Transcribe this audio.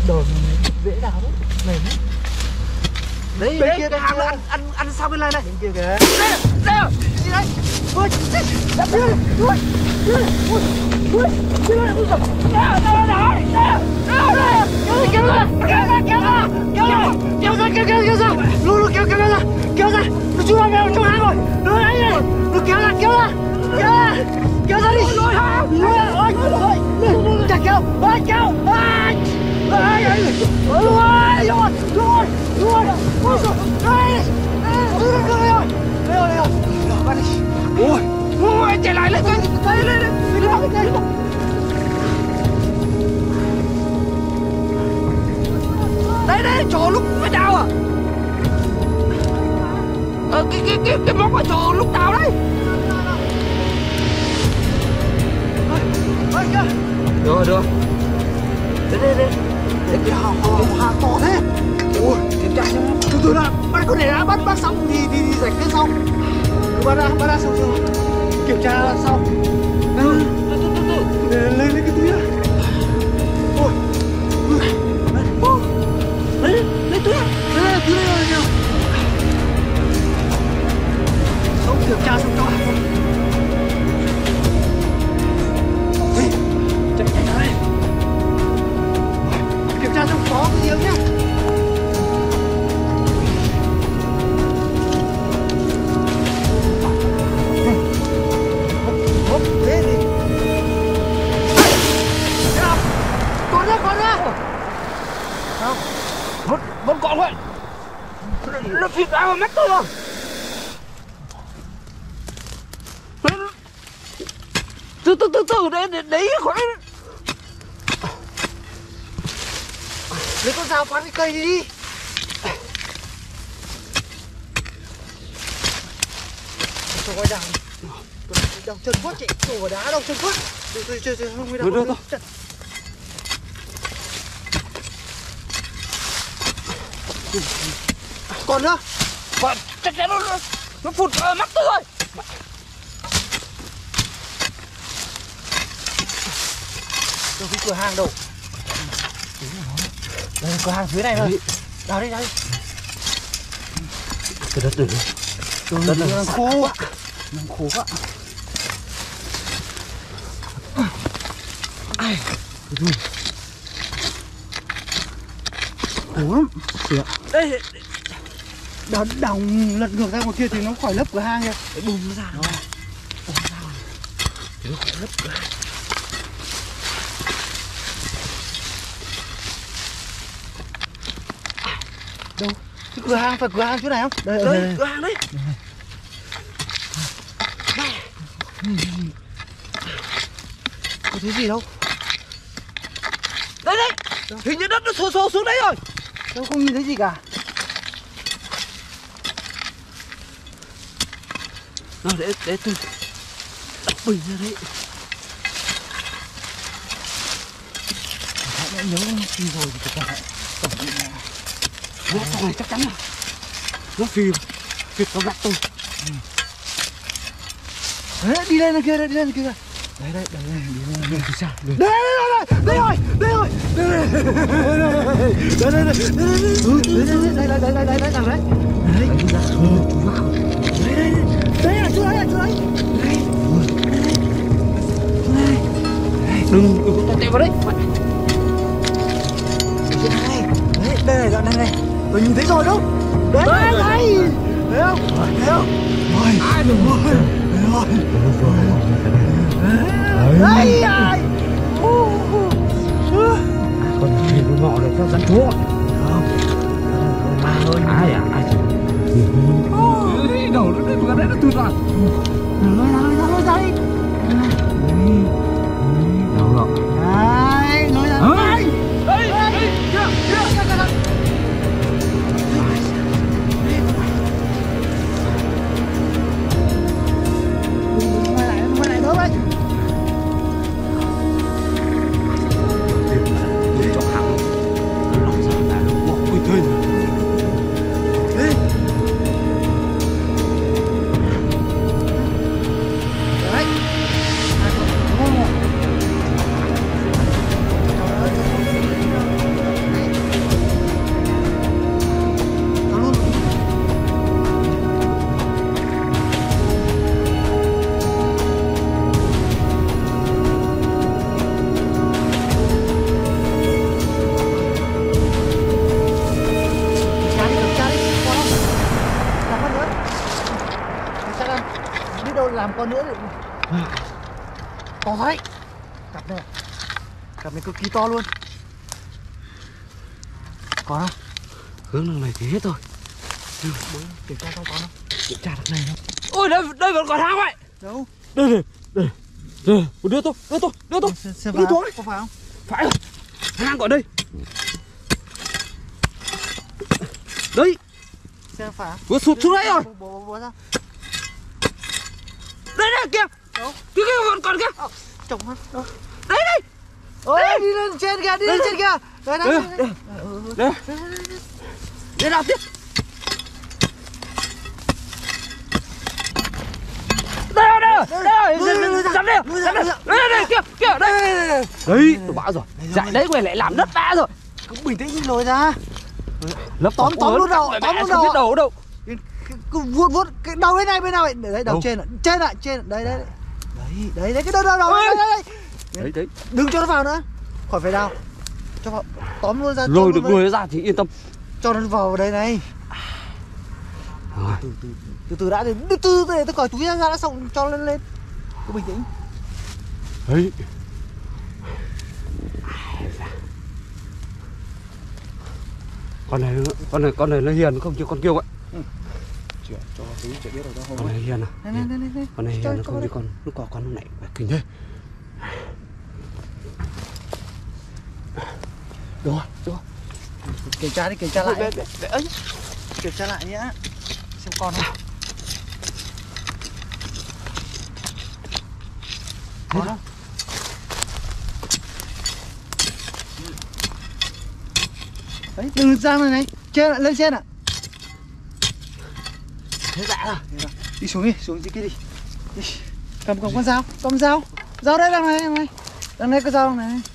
Đồ dễ đào đấy. Này đấy. Đấy kia cái hang là ăn sau bên này này. Bên kia kìa. Đây. Đi đây. Ôi, đập đi. Ôi. Ôi. Ôi. Đi đây. Ôi giời. Kéo ra. Lu kéo ra. Kéo ra. Nó chui vào trong hang rồi. Nó đấy này. Nó kéo ra. Kéo ra đi. Ôi. Chặt kéo. Ôi kéo. Ôi, chạy lại lên. Đây, chỗ lúc mới đào à? Cái móc ở chỗ lúc đào đấy. Được. Đây. Cái hang to thế. Ôi, kiểm tra xem. Từ đã, bạn cứ để đã bắt xong thì giải quyết sau. Cứ bắt ra xong. Kiểm tra sau. Từ. Lên cái túi ra. Ôi. Lấy túi ra. Lấy túi ra nào. Xong kiểm tra xong cho. Chạy đây. Kiểm tra xong có cái giếng nhá. Hốp thế đi. Còn ra. Sao? Vẫn còn vậy. Nó phịt vào mắt tôi rồi. Từ đấy khỏi. Lấy con dao phán cái cây đi. Cho coi đằng. Đằng chân quất chị. Đổ vào đá đâu chân quất. Chơi không mới đằng. Được. Còn nữa. Còn chắc chắn nó phụt vào mắt tôi rồi. Đâu cái cửa hàng đâu. Đây cửa hàng dưới này rồi. Đào đi. Cái đất từ đất nó khô quá. Ai. Khổ lắm. Đây. Đào lật ngược ra ngoài kia thì nó khỏi lấp cửa hang kìa. Bùm nó ra rồi. Thì nó khỏi lấp cửa hang. Đâu? Cái cửa hàng, phải cửa hàng chỗ này không? Đây, cửa hàng đấy. Đây. Có thấy gì đâu? Đây. Hình như đất nó xô xuống đấy rồi. Đâu không nhìn thấy gì cả. Nào để tôi đập bình ra đấy. Đã nhớ gì rồi thì tất cả tổng bị này. Cái này chắc chắn là nó phịt vào mắt tôi. Đấy, đi lên kia. Đây, đi lên kia. Đây sao? Đây rồi. Đừng có tẹo vào đấy. Đây này. Tôi nhìn thấy rồi đâu. Đấy. Thấy không? Ôi. Ai đừng ơi. Đấy. Con gì nó ngọ được sao dẫn chúa. Không. Ai à? Ai chứ? Đầu nó đấy nó tụt vào. Ra đi. Đâu rồi? Đấy, nói ra. Đây. Quay lại nữa đấy. Cho hẳn. Nó ra là nó bỏ quên thôi. Đấy. con nữa thì... To đấy. Cặp này cực kỳ to luôn. Còn không? Hướng đường này thì hết rồi. Kiểm tra xong còn không? Kiểm tra đằng này không? Ôi đây vẫn còn hang vậy. Đâu? Đây. Đưa tôi. Xem Đưa tôi. có phải không? Phải rồi. Hang còn đây. Đấy. Xem phải. Vừa sụt xuống đấy rồi. Bố ra. Đây kìa. Đâu? Kia vẫn còn kìa. Trồng hết. Đâu? Đây. Ôi đi lên trên kìa, đi lên trên kìa. Đây. Đây nào tiếp. Đây, kìa, đây. Đấy, tôi bảo rồi. Dạy đấy quay lại làm đất đá rồi. Cứ bình tĩnh lồi ra. Lấp Tóm luôn đầu, tóm luôn đầu. Biết đầu đâu. Cứ vuốt cái đầu bên này bên nào vậy? Đấy, đầu trên ạ, trên. Đấy. Đấy cái đầu đây. Đấy. Đừng cho nó vào nữa. Khỏi phải đào. Cho vào tóm luôn ra. Rồi được lùi ra thì yên tâm. Cho nó vào đây này. Rồi. Từ đã để từ để tôi cởi túi ra đã xong cho lên. Cứ bình tĩnh. Đấy. Con này nó hiền không chứ con kia vậy. Chuyện cho tí chuyện biết rồi đâu. Con này hiền à? Này. Con này hiền nó không như con lúc có con này kinh thế. Rồi. Kiểm tra đi, kiểm tra lại. Ấy. Kiểm tra lại nhá. Xem con không? Con không? Đấy, đừng ra này. Trên ạ, lên trên ạ. Thế dạ rồi. Đi xuống dưới kia đi. Cầm con dao. Dao đây đằng này. Đằng này có dao đằng này.